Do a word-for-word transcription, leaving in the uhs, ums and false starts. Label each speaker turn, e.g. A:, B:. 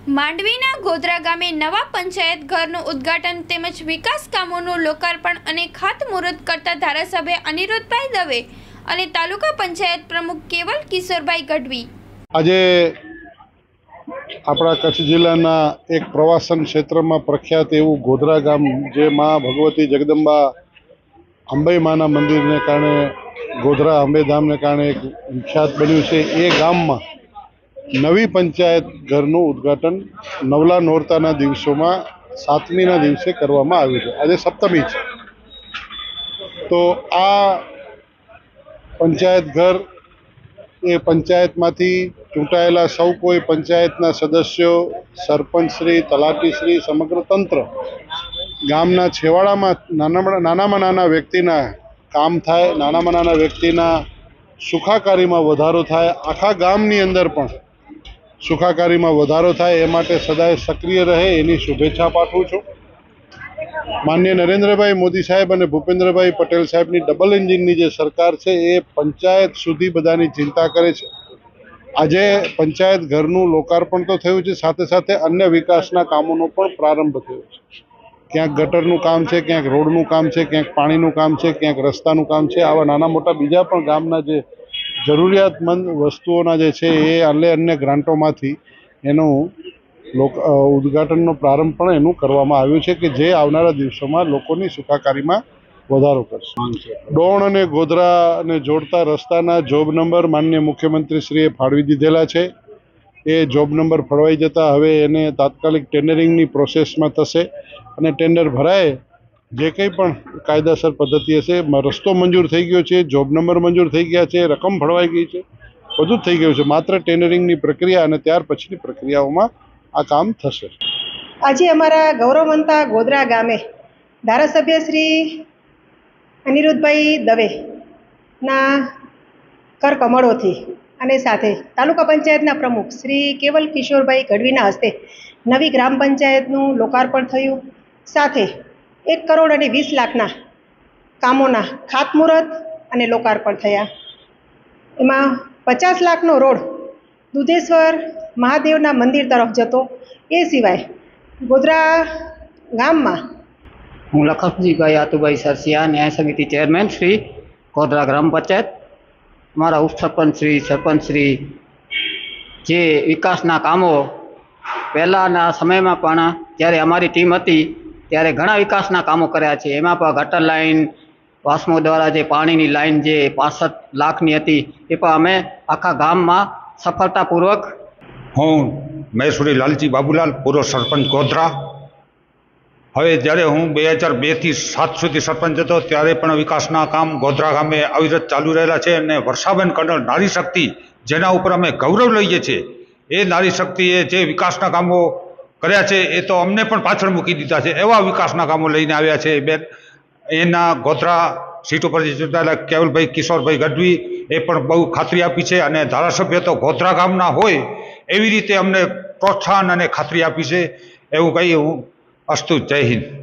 A: માંડવીના ગોધરા ગામે નવા પંચાયત ઘરનું ઉદ્ઘાટન તેમજ વિકાસ કામોનું લોકાર્પણ અને ખાતમુહૂર્ત કરતા ધારાસભ્ય અનિરુદ્ધભાઈ દવે અને તાલુકા પંચાયત પ્રમુખ કેવલ કિશોરભાઈ ગઢવી
B: આજે આપણા કચ્છ જિલ્લાના એક પ્રવાસન ક્ષેત્રમાં પ્રખ્યાત એવું ગોધરા ગામ જે માં ભગવતી જગદંબા અંબે માના મંદિરને કારણે ગોધરા અંબેધામને કારણે એક વિખ્યાત બન્યું છે। એ ગામમાં નવી પંચાયત ઘરનું ઉદ્ઘાટન નવલા નોરતાના દિવસોમાં સાતમીના દિવસે કરવામાં આવ્યું છે। આજે સપ્તમી છે, તો આ પંચાયત ઘર એ પંચાયતમાંથી ચૂંટાયેલા સૌ કોઈ પંચાયતના સદસ્યો, સરપંચશ્રી, તલાટીશ્રી, સમગ્ર તંત્ર ગામના છેવાડામાં નાના નાનામાં નાના વ્યક્તિના કામ થાય, નાનામાં નાના વ્યક્તિના સુખાકારીમાં વધારો થાય, આખા ગામની અંદર પણ સુખાકારીમાં વધારો થાય એ માટે સદાય સક્રિય રહે એની શુભેચ્છા પાઠવું છું। માનનીય નરેન્દ્રભાઈ મોદી સાહેબ અને ભૂપેન્દ્રભાઈ પટેલ સાહેબની ડબલ એન્જિનની જે સરકાર છે એ પંચાયત સુધી બધાની ચિંતા કરે છે। આજે પંચાયત ઘરનું લોકાર્પણ તો થયું છે, સાથે સાથે અન્ય વિકાસના કામોનો પણ પ્રારંભ થયો છે। ક્યાંક ગટરનું કામ છે, ક્યાંક રોડનું કામ છે, ક્યાંક પાણીનું કામ છે, ક્યાંક રસ્તાનું કામ છે। આવા નાના મોટા બીજા પણ ગામના જે જરૂરિયાતમંદ વસ્તુઓના જે છે એ અન્ય અન્ય ગ્રાન્ટોમાંથી એનું લોક ઉદ્ઘાટનનો પ્રારંભ પણ એનું કરવામાં આવ્યું છે કે જે આવનારા દિવસોમાં લોકોની સુખાકારીમાં વધારો કરશે। ડોણ અને ગોધરાને જોડતા રસ્તાના જોબ નંબર માનનીય મુખ્યમંત્રીશ્રીએ ફાળવી દીધેલા છે। એ જોબ નંબર ફળવાઈ જતાં હવે એને તાત્કાલિક ટેન્ડરિંગની પ્રોસેસમાં થશે અને ટેન્ડર ભરાય જે કંઈ પણ કાયદાસર પદ્ધતિ હશે, રસ્તો મંજૂર થઈ ગયો છે, જોબ નંબર મંજૂર થઈ ગયા છે, રકમ ફળવાઈ ગઈ છે, બધું જ થઈ ગયું છે। માત્ર ટેન્ડરિંગની પ્રક્રિયા અને ત્યાર પછીની પ્રક્રિયાઓમાં આ કામ થશે।
C: આજે અમારા ગૌરવવંતા ગોધરા ગામે ધારાસભ્ય શ્રી અનિરુદ્ધભાઈ દવેના કરકમળોથી અને સાથે તાલુકા પંચાયતના પ્રમુખ શ્રી કેવલ કિશોરભાઈ ગઢવીના હસ્તે નવી ગ્રામ પંચાયતનું લોકાર્પણ થયું। સાથે એક કરોડ અને વીસ લાખના કામોના ખાતમુહૂર્ત અને લોકાર્પણ થયા। એમાં પચાસ લાખનો રોડ દુધેશ્વર મહાદેવના મંદિર તરફ જતો, એ સિવાય ગોધરા ગામમાં
D: હું લખનજીભાઈ આતુભાઈ સરસિયા, ન્યાય સમિતિ ચેરમેન શ્રી ગોધરા ગ્રામ પંચાયત, અમારા ઉપસરપંચ શ્રી, સરપંચ શ્રી જે વિકાસના કામો પહેલાંના સમયમાં પણ જ્યારે અમારી ટીમ હતી ત્યારે ઘણા વિકાસના કામો કર્યા છે। એમાં પણ ગટર લાઇન, વાસ્મો દ્વારા જે પાણીની લાઇન જે પાસઠ લાખની હતી એ પણ અમે આખા ગામમાં સફળતાપૂર્વક।
E: હું મહેશ્વરી લાલજી બાબુલાલ, પૂર્વ સરપંચ ગોધરા। હવે જ્યારે હું બે હજાર બેથી સાત સુધી સરપંચ હતો ત્યારે પણ વિકાસના કામ ગોધરા ગામે અવિરત ચાલુ રહેલા છે અને વર્ષાબેન કન્નર નારી શક્તિ જેના ઉપર અમે ગૌરવ લઈએ છીએ, એ નારી શક્તિએ જે વિકાસના કામો કર્યા છે એ તો અમને પણ પાછળ મૂકી દીધા છે, એવા વિકાસના કામો લઈને આવ્યા છે બેન। એના ગોધરા સીટ ઉપરથી ચૂંટાયેલા કેવલભાઈ કિશોરભાઈ ગઢવી એ પણ બહુ ખાતરી આપી છે અને ધારાસભ્ય તો ગોધરા ગામના હોય એવી રીતે અમને પ્રોત્સાહન અને ખાતરી આપી છે, એવું કહી હું અસ્તુ, જય હિન્દ।